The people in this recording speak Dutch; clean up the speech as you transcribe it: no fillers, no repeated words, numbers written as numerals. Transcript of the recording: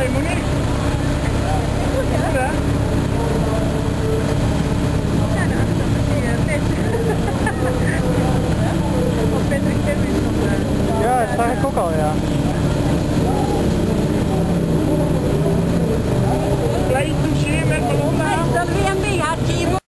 Hoi Monique. Goed hè? Ja. Ja, de achterkant zie je Patrick. Wat Patrick Kevin stond. Ja, dat zag ik ook al, ja.